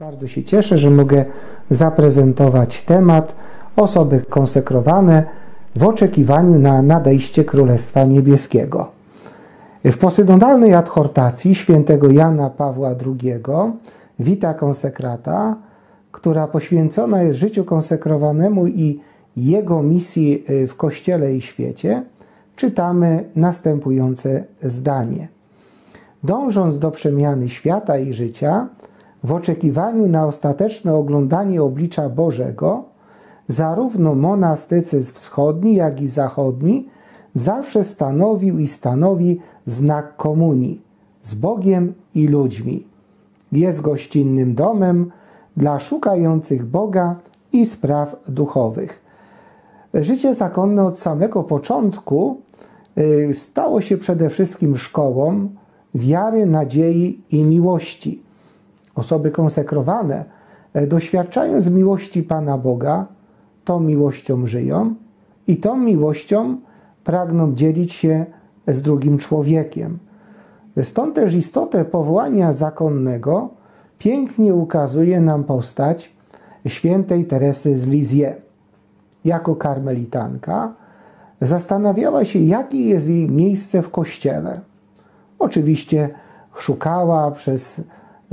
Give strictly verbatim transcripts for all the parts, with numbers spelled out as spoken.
Bardzo się cieszę, że mogę zaprezentować temat osoby konsekrowane w oczekiwaniu na nadejście Królestwa Niebieskiego. W posynodalnej adhortacji świętego Jana Pawła drugiego Vita Consecrata, która poświęcona jest życiu konsekrowanemu i jego misji w Kościele i świecie, czytamy następujące zdanie. Dążąc do przemiany świata i życia, w oczekiwaniu na ostateczne oglądanie oblicza Bożego, zarówno monastycyzm wschodni, jak i zachodni zawsze stanowił i stanowi znak komunii z Bogiem i ludźmi. Jest gościnnym domem dla szukających Boga i spraw duchowych. Życie zakonne od samego początku stało się przede wszystkim szkołą wiary, nadziei i miłości. Osoby konsekrowane, doświadczając miłości Pana Boga, tą miłością żyją i tą miłością pragną dzielić się z drugim człowiekiem. Stąd też istotę powołania zakonnego pięknie ukazuje nam postać świętej Teresy z Lisieux. Jako karmelitanka zastanawiała się, jakie jest jej miejsce w Kościele. Oczywiście szukała przez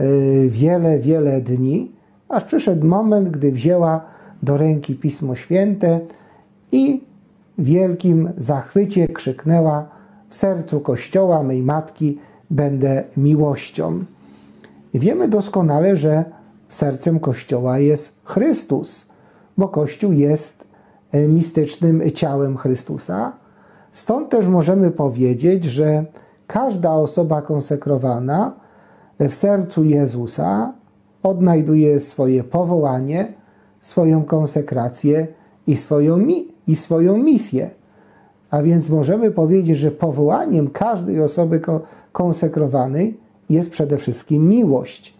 wiele, wiele dni, aż przyszedł moment, gdy wzięła do ręki Pismo Święte i w wielkim zachwycie krzyknęła: w sercu Kościoła mej Matki będę miłością. Wiemy doskonale, że sercem Kościoła jest Chrystus, bo Kościół jest mistycznym ciałem Chrystusa. Stąd też możemy powiedzieć, że każda osoba konsekrowana w sercu Jezusa odnajduje swoje powołanie, swoją konsekrację i swoją, mi i swoją misję. A więc możemy powiedzieć, że powołaniem każdej osoby konsekrowanej jest przede wszystkim miłość.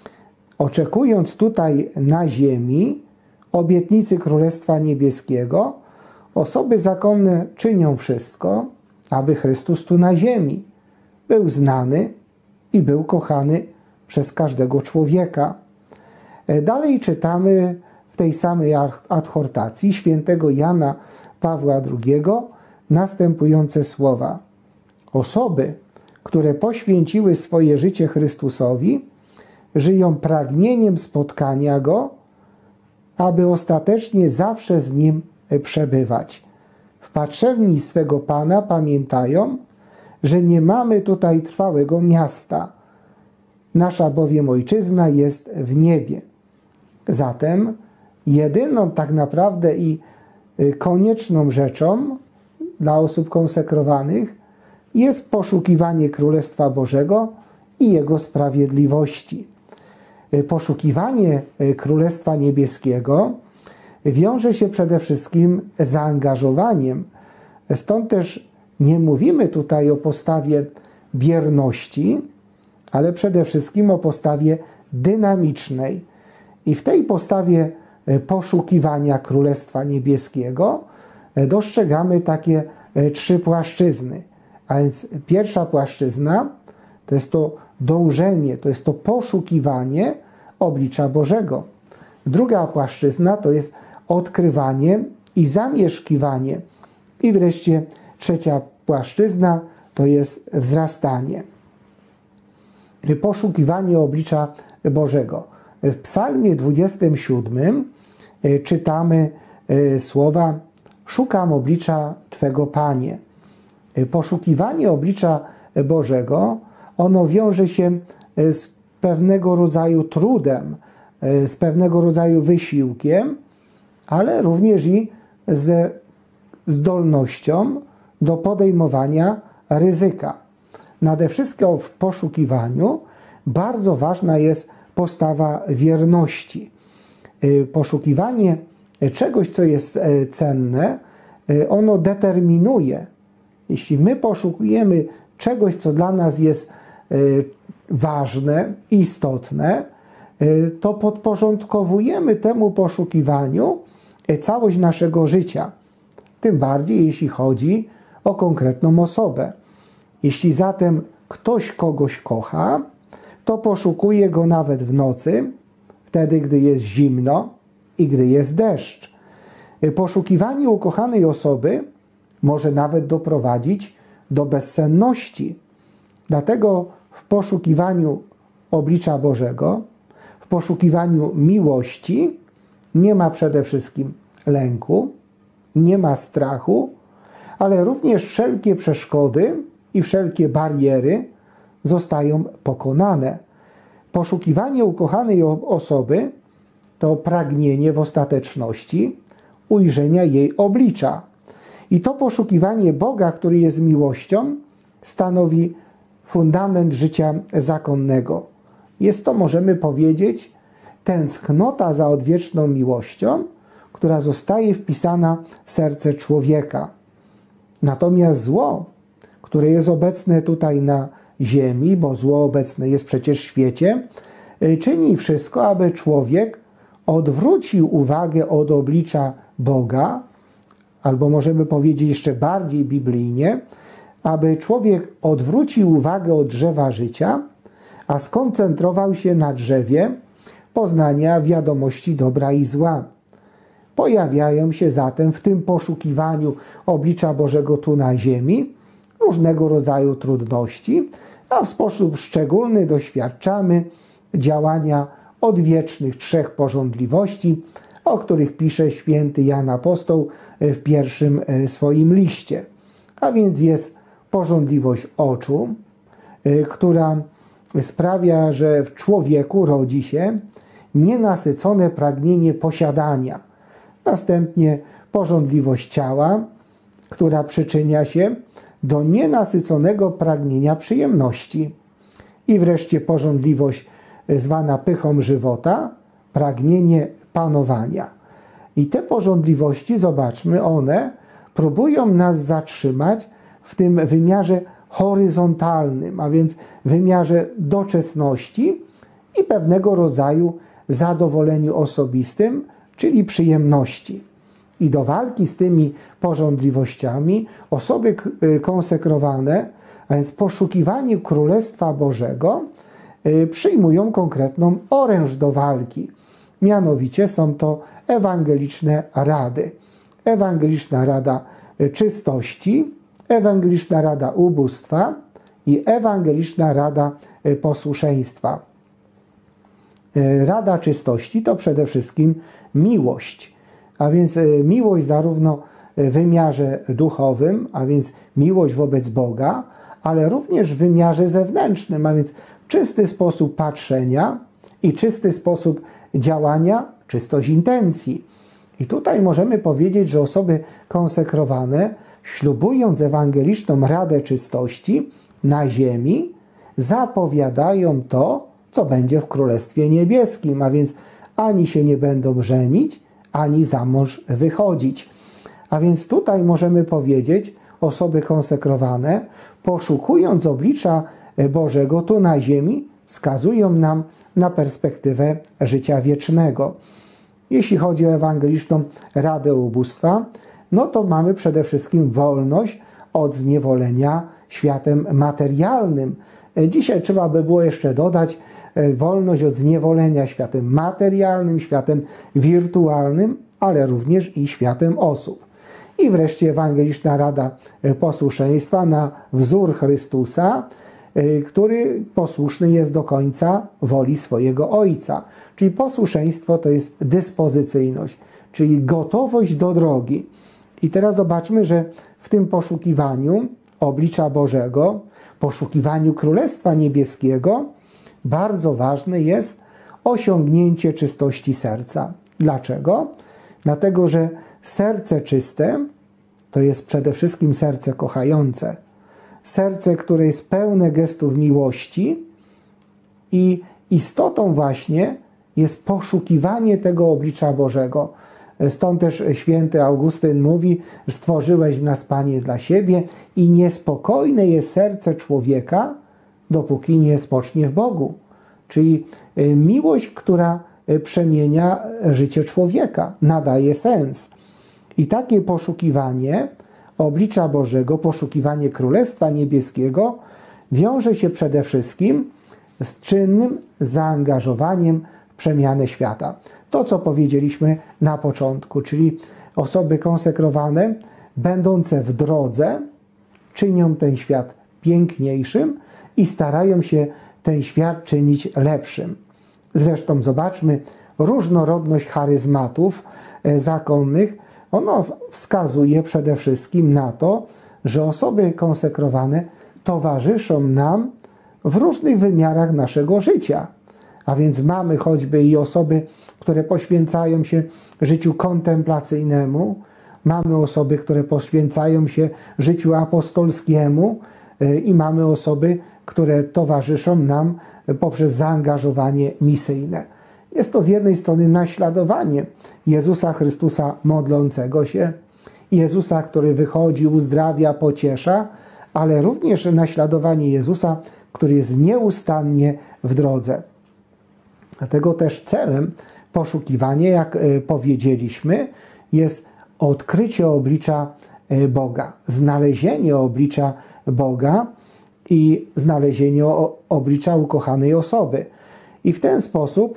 Oczekując tutaj na ziemi obietnicy Królestwa Niebieskiego, osoby zakonne czynią wszystko, aby Chrystus tu na ziemi był znany i był kochany przez każdego człowieka. Dalej czytamy w tej samej adhortacji świętego Jana Pawła drugiego następujące słowa. Osoby, które poświęciły swoje życie Chrystusowi, żyją pragnieniem spotkania Go, aby ostatecznie zawsze z Nim przebywać. W patrzewni swego Pana pamiętają, że nie mamy tutaj trwałego miasta. Nasza bowiem ojczyzna jest w niebie. Zatem jedyną tak naprawdę i konieczną rzeczą dla osób konsekrowanych jest poszukiwanie Królestwa Bożego i Jego sprawiedliwości. Poszukiwanie Królestwa Niebieskiego wiąże się przede wszystkim z zaangażowaniem. Stąd też nie mówimy tutaj o postawie bierności, ale przede wszystkim o postawie dynamicznej. I w tej postawie poszukiwania Królestwa Niebieskiego dostrzegamy takie trzy płaszczyzny. A więc pierwsza płaszczyzna to jest to dążenie, to jest to poszukiwanie oblicza Bożego. Druga płaszczyzna to jest odkrywanie i zamieszkiwanie. I wreszcie trzecia płaszczyzna to jest wzrastanie. Poszukiwanie oblicza Bożego. W psalmie dwudziestym siódmym czytamy słowa: szukam oblicza Twego, Panie. Poszukiwanie oblicza Bożego, ono wiąże się z pewnego rodzaju trudem, z pewnego rodzaju wysiłkiem, ale również i ze zdolnością do podejmowania ryzyka. Nade wszystko w poszukiwaniu bardzo ważna jest postawa wierności. Poszukiwanie czegoś, co jest cenne, ono determinuje. Jeśli my poszukujemy czegoś, co dla nas jest ważne, istotne, to podporządkowujemy temu poszukiwaniu całość naszego życia. Tym bardziej, jeśli chodzi o konkretną osobę. Jeśli zatem ktoś kogoś kocha, to poszukuje go nawet w nocy, wtedy, gdy jest zimno i gdy jest deszcz. Poszukiwanie ukochanej osoby może nawet doprowadzić do bezsenności. Dlatego w poszukiwaniu oblicza Bożego, w poszukiwaniu miłości nie ma przede wszystkim lęku, nie ma strachu, ale również wszelkie przeszkody i wszelkie bariery zostają pokonane. Poszukiwanie ukochanej osoby to pragnienie w ostateczności ujrzenia jej oblicza. I to poszukiwanie Boga, który jest miłością, stanowi fundament życia zakonnego. Jest to, możemy powiedzieć, tęsknota za odwieczną miłością, która zostaje wpisana w serce człowieka. Natomiast zło, które jest obecne tutaj na ziemi, bo zło obecne jest przecież w świecie, czyni wszystko, aby człowiek odwrócił uwagę od oblicza Boga, albo możemy powiedzieć jeszcze bardziej biblijnie, aby człowiek odwrócił uwagę od drzewa życia, a skoncentrował się na drzewie poznania wiadomości dobra i zła. Pojawiają się zatem w tym poszukiwaniu oblicza Bożego tu na ziemi różnego rodzaju trudności, a w sposób szczególny doświadczamy działania odwiecznych trzech pożądliwości, o których pisze święty Jan Apostoł w pierwszym swoim liście. A więc jest pożądliwość oczu, która sprawia, że w człowieku rodzi się nienasycone pragnienie posiadania. Następnie pożądliwość ciała, która przyczynia się do nienasyconego pragnienia przyjemności. I wreszcie pożądliwość zwana pychą żywota, pragnienie panowania. I te pożądliwości, zobaczmy, one próbują nas zatrzymać w tym wymiarze horyzontalnym, a więc wymiarze doczesności i pewnego rodzaju zadowoleniu osobistym, czyli przyjemności. I do walki z tymi pożądliwościami osoby konsekrowane, a więc poszukiwanie Królestwa Bożego, przyjmują konkretną oręż do walki. Mianowicie są to ewangeliczne rady. Ewangeliczna rada czystości, ewangeliczna rada ubóstwa i ewangeliczna rada posłuszeństwa. Rada czystości to przede wszystkim miłość, a więc miłość zarówno w wymiarze duchowym, a więc miłość wobec Boga, ale również w wymiarze zewnętrznym, a więc czysty sposób patrzenia i czysty sposób działania, czystość intencji. I tutaj możemy powiedzieć, że osoby konsekrowane, ślubując ewangeliczną radę czystości na ziemi, zapowiadają to, co będzie w Królestwie Niebieskim, a więc ani się nie będą żenić, ani za mąż wychodzić. A więc tutaj możemy powiedzieć, osoby konsekrowane, poszukując oblicza Bożego tu na ziemi, wskazują nam na perspektywę życia wiecznego. Jeśli chodzi o ewangeliczną radę ubóstwa, no to mamy przede wszystkim wolność od zniewolenia światem materialnym. Dzisiaj trzeba by było jeszcze dodać wolność od zniewolenia światem materialnym, światem wirtualnym, ale również i światem osób. I wreszcie ewangeliczna rada posłuszeństwa na wzór Chrystusa, który posłuszny jest do końca woli swojego Ojca. Czyli posłuszeństwo to jest dyspozycyjność, czyli gotowość do drogi. I teraz zobaczmy, że w tym poszukiwaniu oblicza Bożego, poszukiwaniu Królestwa Niebieskiego, bardzo ważne jest osiągnięcie czystości serca. Dlaczego? Dlatego, że serce czyste to jest przede wszystkim serce kochające. Serce, które jest pełne gestów miłości i istotą właśnie jest poszukiwanie tego oblicza Bożego. Stąd też święty Augustyn mówi: stworzyłeś nas, Panie, dla siebie i niespokojne jest serce człowieka, dopóki nie spocznie w Bogu. Czyli miłość, która przemienia życie człowieka, nadaje sens. I takie poszukiwanie oblicza Bożego, poszukiwanie Królestwa Niebieskiego wiąże się przede wszystkim z czynnym zaangażowaniem w przemianę świata. To, co powiedzieliśmy na początku, czyli osoby konsekrowane, będące w drodze, czynią ten świat piękniejszym i starają się ten świat czynić lepszym. Zresztą zobaczmy różnorodność charyzmatów zakonnych. Ono wskazuje przede wszystkim na to, że osoby konsekrowane towarzyszą nam w różnych wymiarach naszego życia. A więc mamy choćby i osoby, które poświęcają się życiu kontemplacyjnemu, mamy osoby, które poświęcają się życiu apostolskiemu i mamy osoby, które towarzyszą nam poprzez zaangażowanie misyjne. Jest to z jednej strony naśladowanie Jezusa Chrystusa modlącego się, Jezusa, który wychodzi, uzdrawia, pociesza, ale również naśladowanie Jezusa, który jest nieustannie w drodze. Dlatego też celem poszukiwania, jak powiedzieliśmy, jest odkrycie oblicza Boga, znalezienie oblicza Boga i znalezienie oblicza ukochanej osoby. I w ten sposób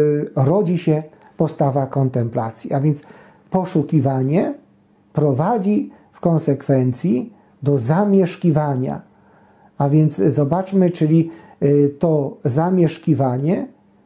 rodzi się postawa kontemplacji. A więc poszukiwanie prowadzi w konsekwencji do zamieszkiwania. A więc zobaczmy, czyli to zamieszkiwanie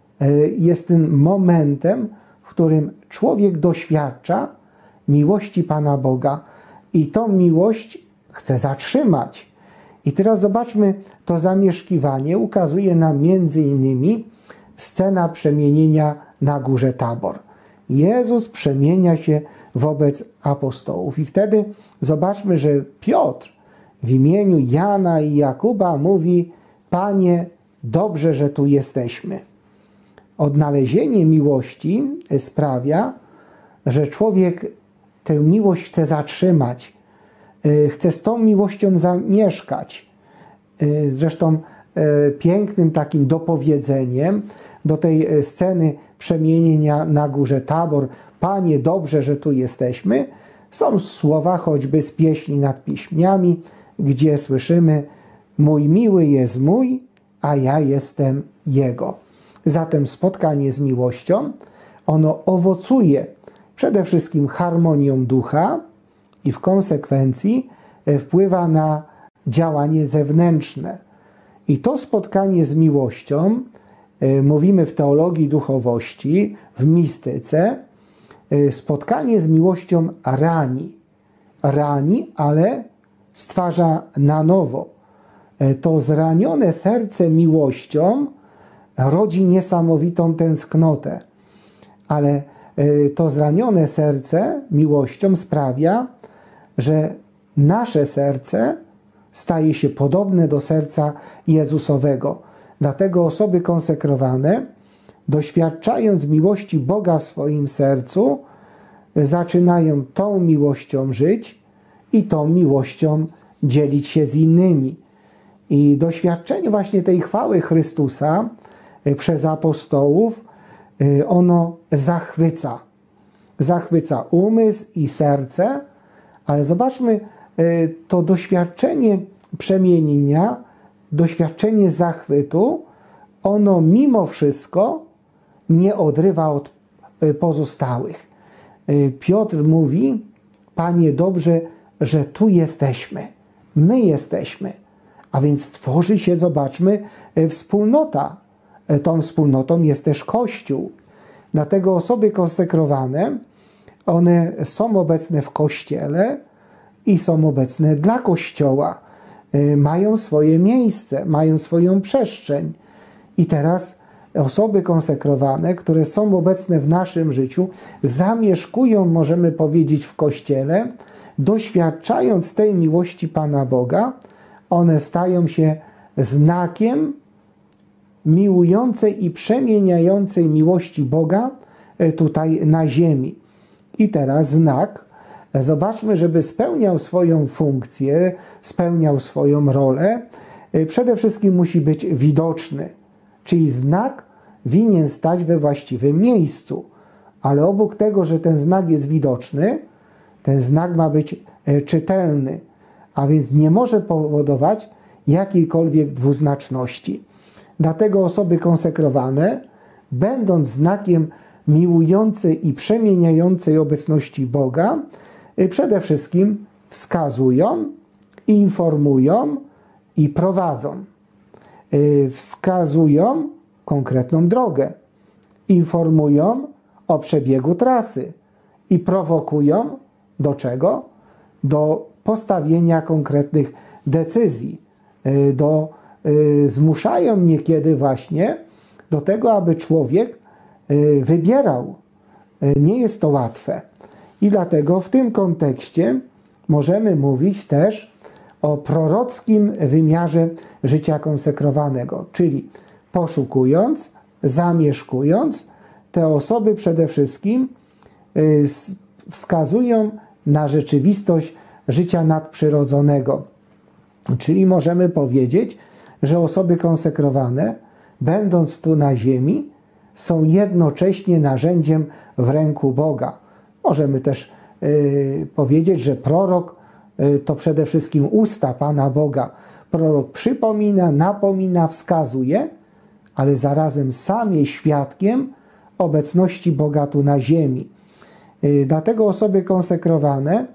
jest tym momentem, w którym człowiek doświadcza miłości Pana Boga i tą miłość chce zatrzymać. I teraz zobaczmy, to zamieszkiwanie ukazuje nam między innymi scena przemienienia na górze Tabor. Jezus przemienia się wobec apostołów i wtedy zobaczmy, że Piotr w imieniu Jana i Jakuba mówi: Panie, dobrze, że tu jesteśmy. Odnalezienie miłości sprawia, że człowiek tę miłość chce zatrzymać, chce z tą miłością zamieszkać. Zresztą pięknym takim dopowiedzeniem do tej sceny przemienienia na górze Tabor, Panie, dobrze, że tu jesteśmy, są słowa choćby z pieśni nad piśmiami, gdzie słyszymy: mój miły jest mój, a ja jestem jego. Zatem spotkanie z miłością, ono owocuje przede wszystkim harmonią ducha i w konsekwencji wpływa na działanie zewnętrzne. I to spotkanie z miłością, mówimy w teologii duchowości, w mistyce, spotkanie z miłością rani. Rani, ale stwarza na nowo. To zranione serce miłością rodzi niesamowitą tęsknotę, ale to zranione serce miłością sprawia, że nasze serce staje się podobne do serca Jezusowego. Dlatego osoby konsekrowane, doświadczając miłości Boga w swoim sercu, zaczynają tą miłością żyć i tą miłością dzielić się z innymi. I doświadczenie właśnie tej chwały Chrystusa przez apostołów, ono zachwyca. Zachwyca umysł i serce, ale zobaczmy, to doświadczenie przemienienia, doświadczenie zachwytu, ono mimo wszystko nie odrywa od pozostałych. Piotr mówi: Panie, dobrze, że tu jesteśmy. My jesteśmy. A więc tworzy się, zobaczmy, wspólnota. Tą wspólnotą jest też Kościół. Dlatego osoby konsekrowane, one są obecne w Kościele i są obecne dla Kościoła. Mają swoje miejsce, mają swoją przestrzeń. I teraz osoby konsekrowane, które są obecne w naszym życiu, zamieszkują, możemy powiedzieć, w Kościele, doświadczając tej miłości Pana Boga, one stają się znakiem miłującej i przemieniającej miłości Boga tutaj na ziemi. I teraz znak, zobaczmy, żeby spełniał swoją funkcję, spełniał swoją rolę, przede wszystkim musi być widoczny. Czyli znak winien stać we właściwym miejscu. Ale obok tego, że ten znak jest widoczny, ten znak ma być czytelny, a więc nie może powodować jakiejkolwiek dwuznaczności. Dlatego osoby konsekrowane będąc znakiem miłującej i przemieniającej obecności Boga, przede wszystkim wskazują, informują i prowadzą. Wskazują konkretną drogę, informują o przebiegu trasy i prowokują do czego? Do postawienia konkretnych decyzji, do, zmuszają niekiedy właśnie do tego, aby człowiek wybierał. Nie jest to łatwe. I dlatego w tym kontekście możemy mówić też o prorockim wymiarze życia konsekrowanego, czyli poszukując, zamieszkując, te osoby przede wszystkim wskazują na rzeczywistość życia nadprzyrodzonego. Czyli możemy powiedzieć, że osoby konsekrowane, będąc tu na ziemi, są jednocześnie narzędziem w ręku Boga. Możemy też y, powiedzieć, że prorok y, to przede wszystkim usta Pana Boga. Prorok przypomina, napomina, wskazuje, ale zarazem sam jest świadkiem obecności Boga tu na ziemi. Y, dlatego osoby konsekrowane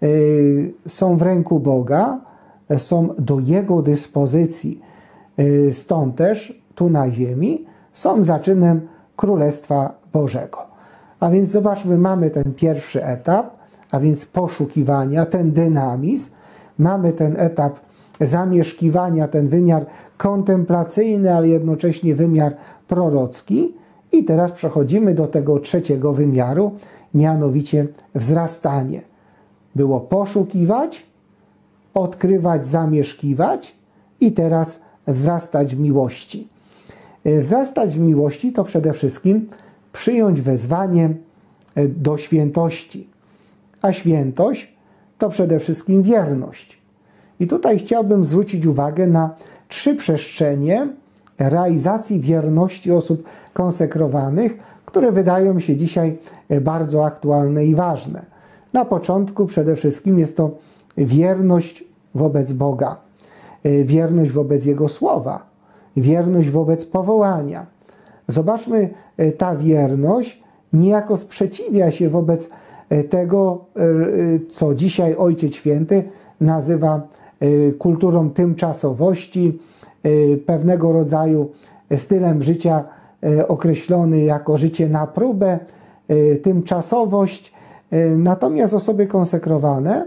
y, są w ręku Boga, y, są do Jego dyspozycji. Y, stąd też tu na ziemi są zaczynem Królestwa Bożego. A więc zobaczmy, mamy ten pierwszy etap, a więc poszukiwania, ten dynamizm. Mamy ten etap zamieszkiwania, ten wymiar kontemplacyjny, ale jednocześnie wymiar prorocki. I teraz przechodzimy do tego trzeciego wymiaru, mianowicie wzrastanie. Było poszukiwać, odkrywać, zamieszkiwać i teraz wzrastać w miłości. Wzrastać w miłości to przede wszystkim przyjąć wezwanie do świętości. A świętość to przede wszystkim wierność. I tutaj chciałbym zwrócić uwagę na trzy przestrzenie realizacji wierności osób konsekrowanych, które wydają mi się dzisiaj bardzo aktualne i ważne. Na początku przede wszystkim jest to wierność wobec Boga, wierność wobec Jego Słowa, wierność wobec powołania. Zobaczmy, ta wierność niejako sprzeciwia się wobec tego, co dzisiaj Ojciec Święty nazywa kulturą tymczasowości, pewnego rodzaju stylem życia określony jako życie na próbę, tymczasowość. Natomiast osoby konsekrowane,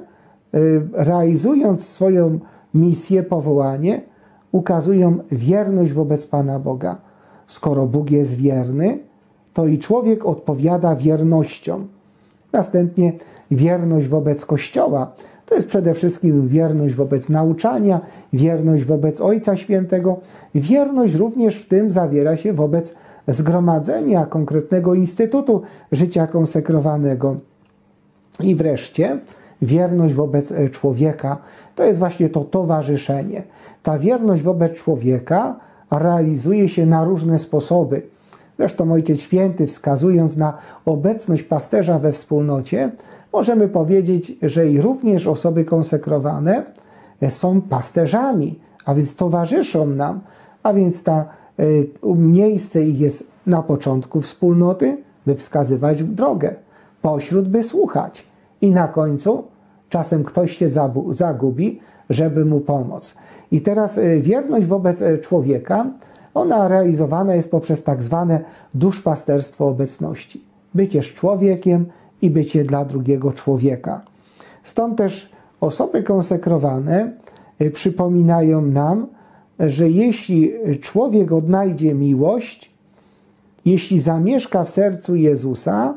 realizując swoją misję, powołanie, ukazują wierność wobec Pana Boga. Skoro Bóg jest wierny, to i człowiek odpowiada wiernością. Następnie wierność wobec Kościoła. To jest przede wszystkim wierność wobec nauczania, wierność wobec Ojca Świętego. Wierność również w tym zawiera się wobec zgromadzenia, konkretnego instytutu życia konsekrowanego. I wreszcie wierność wobec człowieka. To jest właśnie to towarzyszenie. Ta wierność wobec człowieka realizuje się na różne sposoby. Zresztą Ojciec Święty, wskazując na obecność pasterza we wspólnocie, możemy powiedzieć, że i również osoby konsekrowane są pasterzami, a więc towarzyszą nam, a więc ta y, miejsce ich jest na początku wspólnoty, by wskazywać drogę, pośród by słuchać i na końcu czasem ktoś się zagubi, żeby mu pomóc. I teraz wierność wobec człowieka, ona realizowana jest poprzez tak zwane duszpasterstwo obecności. Bycie z człowiekiem i bycie dla drugiego człowieka. Stąd też osoby konsekrowane przypominają nam, że jeśli człowiek odnajdzie miłość, jeśli zamieszka w sercu Jezusa,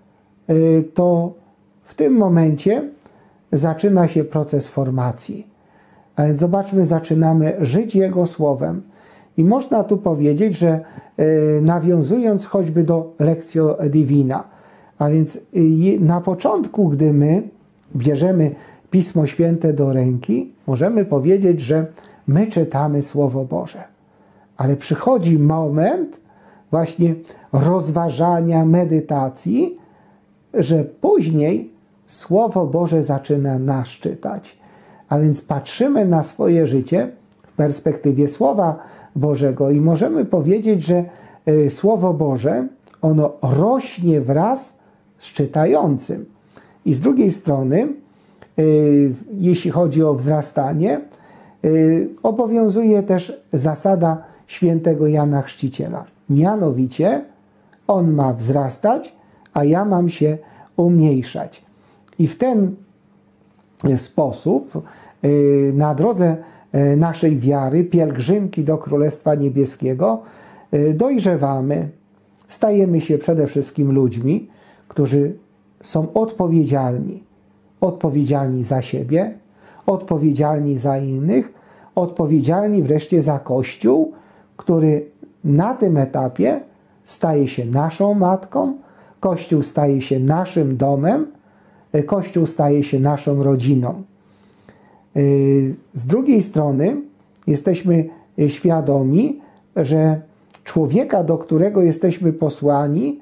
to w tym momencie zaczyna się proces formacji. A więc zobaczmy, zaczynamy żyć Jego Słowem. I można tu powiedzieć, że nawiązując choćby do Lectio Divina, a więc na początku, gdy my bierzemy Pismo Święte do ręki, możemy powiedzieć, że my czytamy Słowo Boże. Ale przychodzi moment właśnie rozważania, medytacji, że później Słowo Boże zaczyna nas czytać. A więc patrzymy na swoje życie w perspektywie Słowa Bożego i możemy powiedzieć, że Słowo Boże, ono rośnie wraz z czytającym. I z drugiej strony, jeśli chodzi o wzrastanie, obowiązuje też zasada świętego Jana Chrzciciela. Mianowicie, on ma wzrastać, a ja mam się umniejszać. I w ten sposób na drodze naszej wiary, pielgrzymki do Królestwa Niebieskiego, dojrzewamy, stajemy się przede wszystkim ludźmi, którzy są odpowiedzialni. Odpowiedzialni za siebie, odpowiedzialni za innych, odpowiedzialni wreszcie za Kościół, który na tym etapie staje się naszą matką, Kościół staje się naszym domem, Kościół staje się naszą rodziną. Z drugiej strony jesteśmy świadomi, że człowieka, do którego jesteśmy posłani,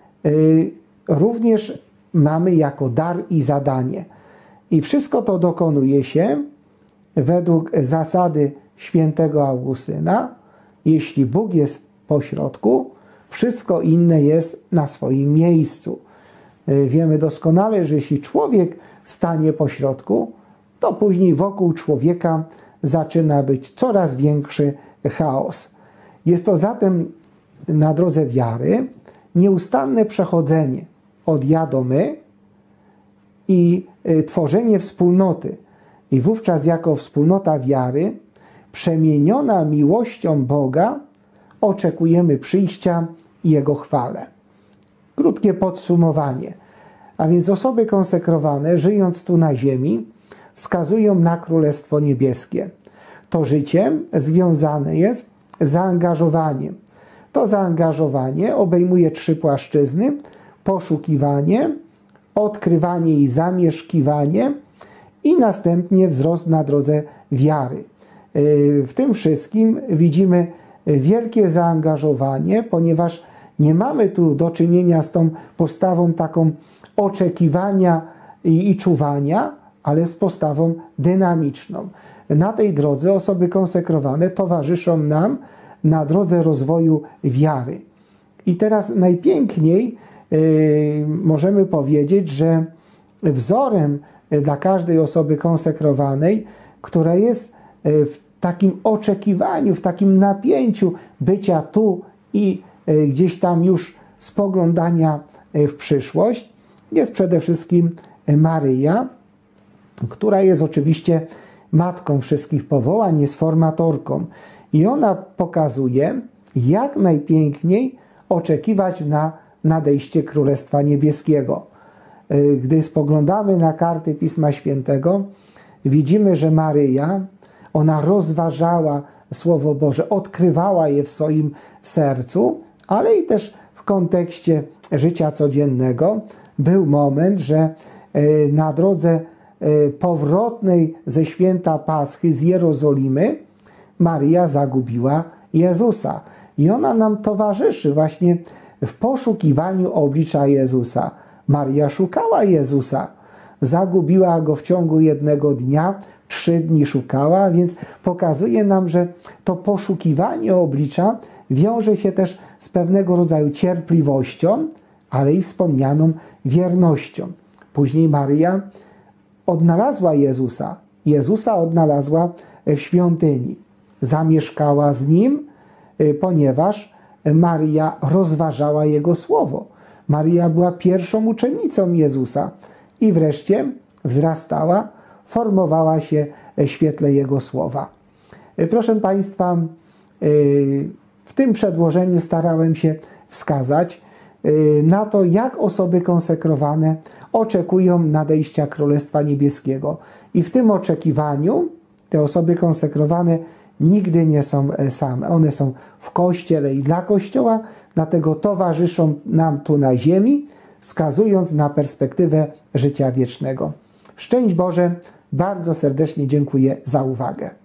również mamy jako dar i zadanie. I wszystko to dokonuje się według zasady świętego Augustyna. Jeśli Bóg jest pośrodku, wszystko inne jest na swoim miejscu. Wiemy doskonale, że jeśli człowiek stanie pośrodku, to później wokół człowieka zaczyna być coraz większy chaos. Jest to zatem na drodze wiary nieustanne przechodzenie od ja do my i tworzenie wspólnoty. I wówczas jako wspólnota wiary, przemieniona miłością Boga, oczekujemy przyjścia i Jego chwale. Krótkie podsumowanie. A więc osoby konsekrowane, żyjąc tu na ziemi, wskazują na Królestwo Niebieskie. To życie związane jest z zaangażowaniem. To zaangażowanie obejmuje trzy płaszczyzny: poszukiwanie, odkrywanie i zamieszkiwanie i następnie wzrost na drodze wiary. W tym wszystkim widzimy wielkie zaangażowanie, ponieważ nie mamy tu do czynienia z tą postawą taką oczekiwania i, i czuwania, ale z postawą dynamiczną. Na tej drodze osoby konsekrowane towarzyszą nam na drodze rozwoju wiary. I teraz najpiękniej yy, możemy powiedzieć, że wzorem dla każdej osoby konsekrowanej, która jest w takim oczekiwaniu, w takim napięciu bycia tu i gdzieś tam już spoglądania w przyszłość, jest przede wszystkim Maryja, która jest oczywiście matką wszystkich powołań, jest formatorką. I ona pokazuje, jak najpiękniej oczekiwać na nadejście Królestwa Niebieskiego. Gdy spoglądamy na karty Pisma Świętego, widzimy, że Maryja, ona rozważała Słowo Boże, odkrywała je w swoim sercu, ale i też w kontekście życia codziennego był moment, że na drodze powrotnej ze święta Paschy z Jerozolimy Maryja zagubiła Jezusa. I ona nam towarzyszy właśnie w poszukiwaniu oblicza Jezusa. Maryja szukała Jezusa. Zagubiła Go w ciągu jednego dnia, trzy dni szukała, więc pokazuje nam, że to poszukiwanie oblicza wiąże się też z pewnego rodzaju cierpliwością, ale i wspomnianą wiernością. Później Maryja odnalazła Jezusa. Jezusa odnalazła w świątyni. Zamieszkała z Nim, ponieważ Maryja rozważała Jego słowo. Maryja była pierwszą uczennicą Jezusa i wreszcie wzrastała, formowała się w świetle Jego słowa. Proszę Państwa, w tym przedłożeniu starałem się wskazać na to, jak osoby konsekrowane oczekują nadejścia Królestwa Niebieskiego. I w tym oczekiwaniu te osoby konsekrowane nigdy nie są same. One są w Kościele i dla Kościoła, dlatego towarzyszą nam tu na ziemi, wskazując na perspektywę życia wiecznego. Szczęść Boże, bardzo serdecznie dziękuję za uwagę.